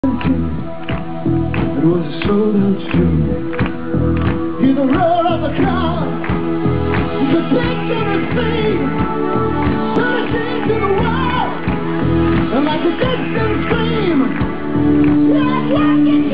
It was a sold-out show. Hear the roar of the crowd. You could take everything, turn it into the world, and like a distant scream, yeah,